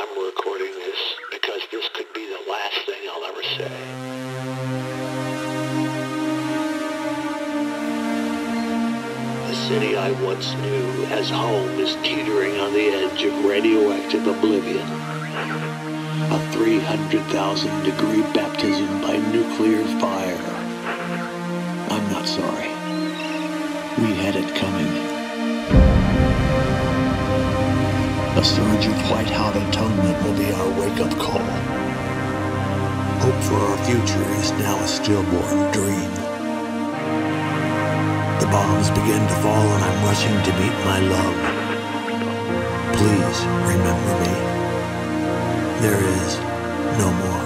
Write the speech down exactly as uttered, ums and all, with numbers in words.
I'm recording this because this could be the last thing I'll ever say. The city I once knew as home is teetering on the edge of radioactive oblivion. A three hundred thousand degree baptism by nuclear fire. I'm not sorry. We had it coming. A surge of white-hot atonement will be our wake-up call. Hope for our future is now a stillborn dream. The bombs begin to fall and I'm rushing to meet my love. Please remember me. There is no more